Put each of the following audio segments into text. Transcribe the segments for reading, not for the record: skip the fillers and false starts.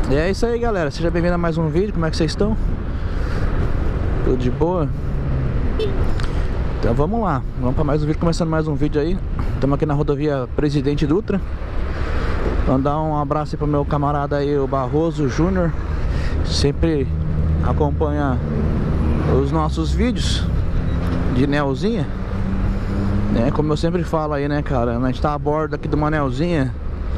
E é isso aí, galera. Seja bem-vindo a mais um vídeo. Como é que vocês estão? Tudo de boa? Então vamos lá. Vamos para mais um vídeo, começando mais um vídeo aí. Estamos aqui na rodovia Presidente Dutra. Mandar um abraço aí pro meu camarada aí, o Barroso Júnior. Sempre acompanha os nossos vídeos de Nelzinha, né? Como eu sempre falo aí, né, cara? A gente tá a bordo aqui de uma Nelzinha.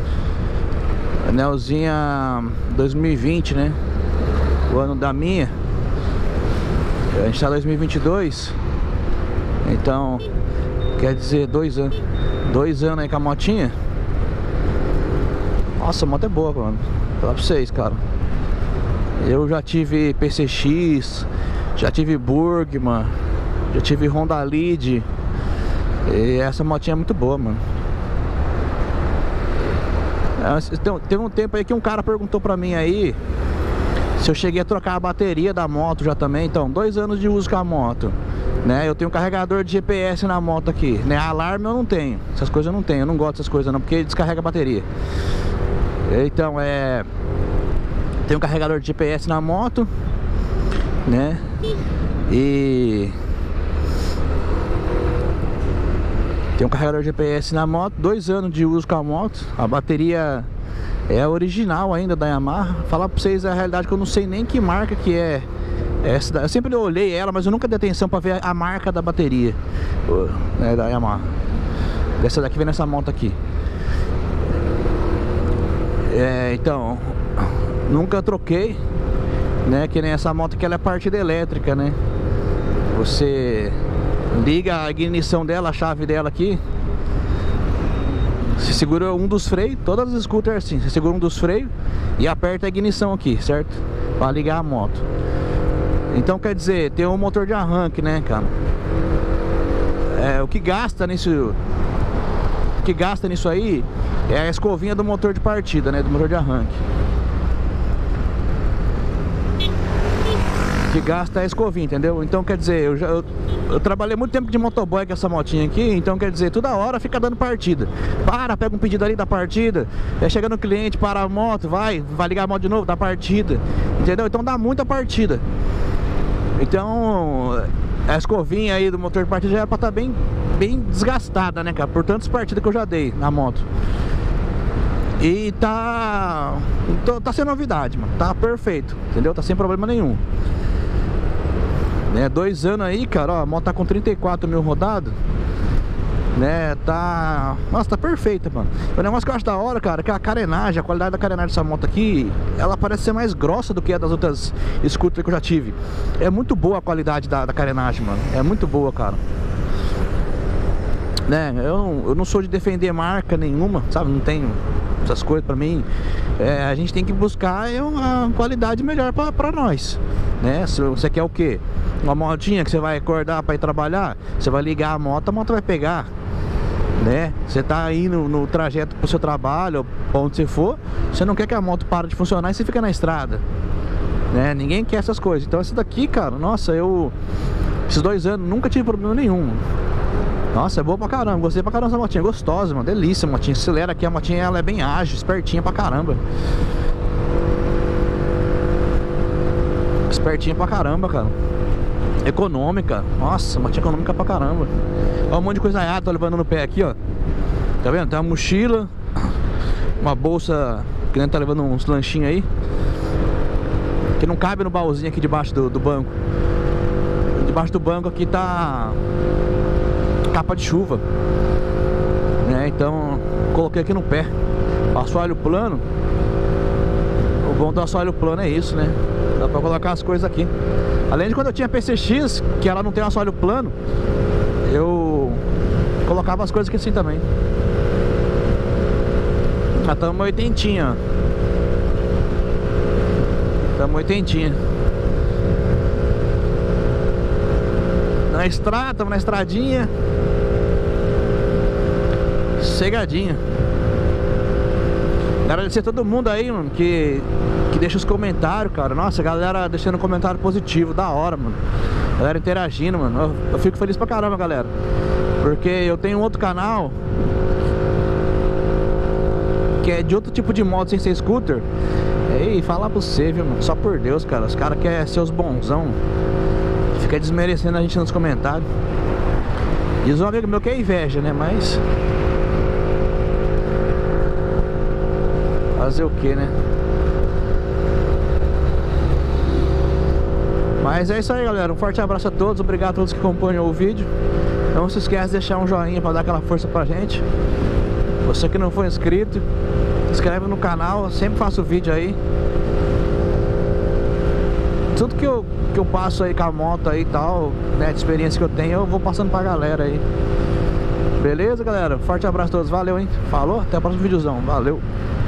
Nelzinha 2020, né? O ano da minha. A gente tá em 2022. Então, quer dizer, 2 anos. 2 anos aí com a motinha. Nossa, a moto é boa, mano. Falar pra vocês, cara. Eu já tive PCX, já tive Burgman, já tive Honda Lead. E essa motinha é muito boa, mano. Teve um tempo aí que um cara perguntou pra mim aí se eu cheguei a trocar a bateria da moto já também. Então, 2 anos de uso com a moto, né? Eu tenho um carregador de GPS na moto aqui, né? Alarme eu não tenho, essas coisas eu não tenho. Eu não gosto dessas coisas não, porque descarrega a bateria. Então, tem um carregador de GPS na moto, né? E tem um carregador de GPS na moto, 2 anos de uso com a moto. A bateria é a original ainda da Yamaha. Falar pra vocês a realidade que eu não sei nem que marca que é essa. Eu sempre olhei ela, mas eu nunca dei atenção pra ver a marca da bateria, né, da Yamaha. Dessa daqui vem nessa moto aqui. Então, nunca troquei, né? Que nem essa moto que ela é partida elétrica, né? Você liga a ignição dela, a chave dela aqui. Você segura um dos freios, todas as scooters assim. Você segura um dos freios e aperta a ignição aqui, certo? Para ligar a moto. Então quer dizer, tem um motor de arranque, né, cara? O que gasta nisso aí é a escovinha do motor de partida, né? Do motor de arranque. Que gasta a escovinha, entendeu? Então quer dizer, eu trabalhei muito tempo de motoboy com essa motinha aqui. Então quer dizer, toda hora fica dando partida. Pega um pedido ali, dá partida. Chega no cliente, para a moto, vai ligar a moto de novo, dá partida. Entendeu? Então dá muita partida. Então a escovinha aí do motor de partida já era pra estar bem desgastada, né, cara? Por tantas partidas que eu já dei na moto. E tá sem novidade, mano. Tá perfeito, entendeu? Tá sem problema nenhum. 2 anos aí, cara, ó, a moto tá com 34 mil rodados, né? Nossa, tá perfeita, mano. O negócio que eu acho da hora, cara, é que a carenagem, a qualidade da carenagem dessa moto aqui, ela parece ser mais grossa do que a das outras scooters que eu já tive. É muito boa a qualidade da carenagem, mano. É muito boa, cara. Né? Eu não sou de defender marca nenhuma, sabe? Não tenho essas coisas pra mim. A gente tem que buscar uma qualidade melhor pra nós, né? Se você quer o quê? Uma motinha que você vai acordar pra ir trabalhar, você vai ligar a moto vai pegar, né? Você tá indo no trajeto pro seu trabalho, ou onde você for, você não quer que a moto pare de funcionar e você fica na estrada, né? Ninguém quer essas coisas. Então essa daqui, cara, nossa, esses 2 anos nunca tive problema nenhum. Nossa, é boa pra caramba, gostei pra caramba dessa motinha, gostosa, mano, delícia a motinha. Acelera aqui, a motinha ela é bem ágil, espertinha pra caramba. Espertinha pra caramba, cara. Econômica, nossa, motinha econômica pra caramba. Olha um monte de coisa errada, tô levando no pé aqui, ó. Tá vendo? Tem uma mochila, uma bolsa, que nem tá levando uns lanchinhos aí, que não cabe no baúzinho aqui debaixo do banco. Debaixo do banco aqui tá capa de chuva, né? Então coloquei aqui no pé. Assoalho plano. O bom do assoalho plano é isso, né? Dá pra colocar as coisas aqui. Além de quando eu tinha PCX, que ela não tem assoalho plano, eu colocava as coisas aqui assim também. Já estamos 80, estamos 80. Na estrada, estamos na estradinha. Cegadinha. Agradecer a todo mundo aí, mano, que deixa os comentários, cara. Nossa, a galera deixando comentário positivo, da hora, mano. Galera interagindo, mano. Eu fico feliz pra caramba, galera. Porque eu tenho um outro canal que é de outro tipo de moto sem ser scooter. Ei, falar pra você, viu, mano? Só por Deus, cara. Os caras querem ser os bonzão. Fica desmerecendo a gente nos comentários. Diz um amigo meu que é inveja, né? Mas fazer o que, né? Mas é isso aí, galera. Um forte abraço a todos. Obrigado a todos que acompanham o vídeo. Não se esqueça de deixar um joinha pra dar aquela força pra gente. Você que não for inscrito, se inscreve no canal. Eu sempre faço vídeo aí. Tudo que eu passo aí com a moto aí e tal, né, de experiência que eu tenho, eu vou passando pra galera aí. Beleza, galera? Forte abraço a todos. Valeu, hein? Falou, até o próximo videozão. Valeu.